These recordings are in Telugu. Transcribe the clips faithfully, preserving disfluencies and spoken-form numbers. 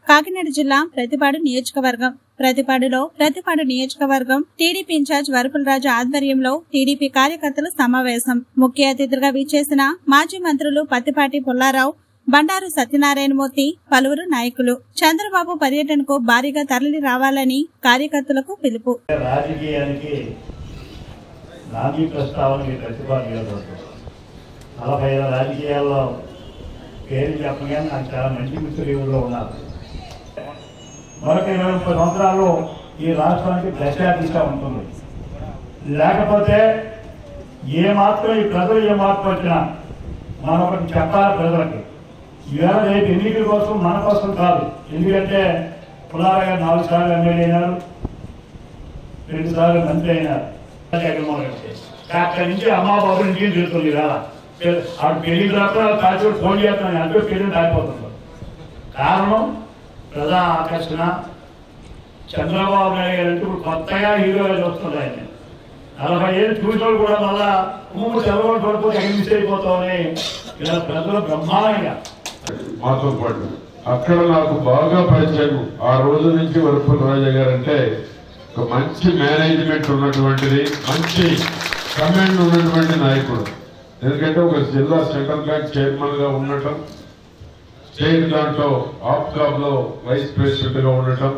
కాకినాడ జిల్లా ప్రతిపాడు నియోజకవర్గం ప్రతిపాడులో ప్రతిపాడు నియోజకవర్గం టీడీపీ ఇన్ఛార్జ్ వరపులరాజు ఆధ్వర్యంలో టీడీపీ కార్యకర్తల సమావేశం. ముఖ్య అతిథులుగా విచ్చేసిన మాజీ మంత్రులు పత్తిపాటి పుల్లారావు, బండారు సత్యనారాయణమూర్తి, పలువురు నాయకులు. చంద్రబాబు పర్యటనకు భారీగా తరలి రావాలని కార్యకర్తలకు పిలుపు. రాజకీయానికి నాంది ప్రస్తావనకి ప్రతిపాదన నలభై ఏళ్ళ రాజకీయాల్లో పేరు చెప్పగానే నాకు చాలా మంచి మిత్రులు ఉన్నారు. మరొక ఇరవై ముప్పై సంవత్సరాలు ఈ రాష్ట్రానికి దశాదిశ ఉంటుంది. లేకపోతే ఏ మాత్రం ఈ ప్రజలు ఏ మార్పు వచ్చినా మనం ఒకటి చెప్పాలి ప్రజలకి. ఈవేళ రేపు ఎన్నికల కోసం మన కోసం కాదు. ఎందుకంటే పుల్లారావు గారు నాలుగు సార్లు ఎమ్మెల్యే అయినారు, రెండు సార్లు మంత్రి అయినారు. అక్కడి నుంచి అమ్మా బాబు నుంచి తిరుగుతుంది. ఈవేళ ఆవిడ పెళ్లి రాకుండా కాచు ఫోన్ చేస్తాను అంటే పెళ్లి దాటిపోతుంది. కారణం ప్రజా ఆకర్షణ. చంద్రబాబు నాయుడు గారు అంటే ఇప్పుడు కొత్తగా హీరోగా చూస్తుంది. ఆయన నలభై ఏళ్ళు చూసినోళ్ళు కూడా మళ్ళా ఉమ్ము చదవడం పడిపోతే ఎక్కడ మిస్ అయిపోతామని ఇలా ప్రజలు బ్రహ్మాండంగా మాతో పాటు అక్కడ నాకు బాగా పరిచయం. ఆ రోజు నుంచి వరపులరాజు గారు అంటే ఒక మంచి మేనేజ్మెంట్ ఉన్నటువంటిది, మంచి కమాండ్ ఉన్నటువంటి నాయకుడు. ఎందుకంటే ఒక జిల్లా సెంట్రల్ బ్యాంక్ చైర్మన్ గా ఉండటం, స్టేట్ దాంట్లో ఆప్కాబ్ లో వైస్ ప్రెసిడెంట్ గా ఉండటం,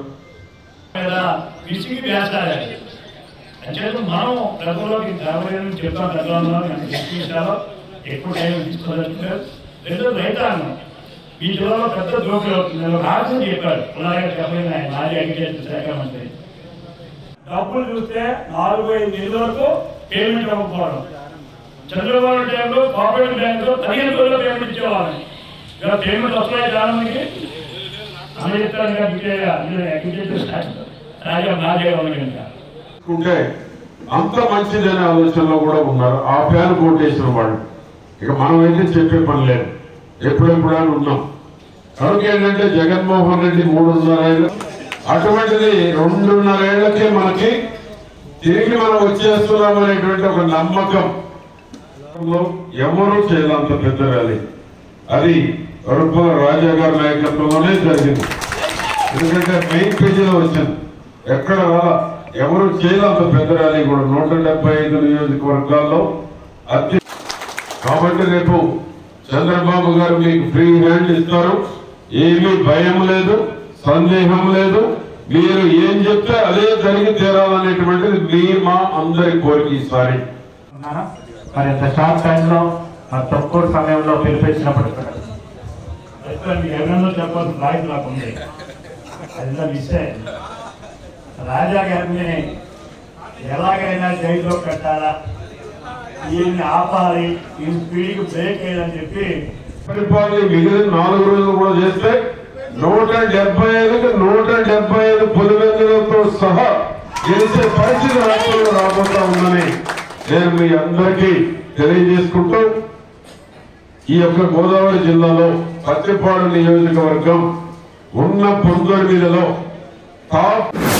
మనం ప్రజల్లోకి చెప్తాం. ప్రజల్లో ఎక్కువ టైం తీసుకోవాలి. రెండు రైతాంగం ఈ జిల్లాలో పెద్ద జోకులు అవుతుంది. రాజు చెప్పాడు పుల్లారావు చెప్పలేదు, ఆయన మాజీ అగ్రికల్చర్ శాఖ మంత్రి. డబ్బులు చూస్తే నాలుగు ఐదు నెలల వరకు పేమెంట్ అవ్వకపోవడం. చంద్రబాబు టైంలో కోఆపరేటివ్ బ్యాంకులో పదిహేను రోజుల్లో పేమెంట్ ఇచ్చేవాళ్ళని. ఇలా పేమెంట్ వస్తున్నాయి చాలా మందికి అని చెప్తాను. అగ్రికల్చర్ శాఖ రాజా మాజీ ఉంటే అంత మంచిదనే ఆలోచనలో కూడా ఉన్నారు. ఆ ఫ్యాన్ కోటేసిన వాళ్ళు ఇక మనం అయితే చెప్పే పని లేదు, ఎప్పుడెప్పుడైనా ఉన్నాం. కనుక ఏంటంటే జగన్మోహన్ రెడ్డి మూడున్నర ఏళ్ళు, అటువంటిది రెండున్నర ఏళ్లకే మనకి తిరిగి మనం వచ్చేస్తున్నాం అనేటువంటి ఒక నమ్మకం ఎవరూ చేయాలంత పెద్ద ర్యాలీ. అది వరపులరాజు గారి నాయకత్వంలోనే జరిగింది. ఎందుకంటే మెయిన్ పేజీలో వచ్చింది, ఎక్కడ ఎవరు చేయాలంత పెద్ద ర్యాలీ కూడా నూట డెబ్బై ఐదు నియోజకవర్గాల్లో అత్య. కాబట్టి రేపు చంద్రబాబు గారు మీకు ఫ్రీ హ్యాండ్ ఇస్తారు. ఏమీ భయం లేదు, సందేహం లేదు. మీరు ఏం చెప్తే అదే జరిగి తీరాలనేటువంటిది మీ మా అందరి కోరిక. ఈసారి మరి ఇంత షార్ట్ టైంలో మరి తక్కువ సమయంలో పిలిపించినప్పుడు ఎవరన్నా చెప్పాల్సిన బాధ్యత నాకు ఉంది. అది మిస్ అయ్యింది. రాజా గారిని ఎలాగైనా జైల్లో పెట్టాలా, ఈయన్ని ఆపాలి, ఈ స్పీడ్కి బ్రేక్ వేయాలని చెప్పి పరిపాలన మిగిలిన నాలుగు రోజులు కూడా చేస్తే నూట డెబ్బై ఐదుకి నూట డెబ్బై ఐదు పులివెందులతో సహా గెలిచే పరిస్థితి రాష్ట్రంలో రాబోతా ఉందని నేను మీ అందరికీ తెలియజేసుకుంటూ ఈ యొక్క గోదావరి జిల్లాలో పత్తిపాడు నియోజకవర్గం ఉన్న పంతొమ్మిదిలో టాప్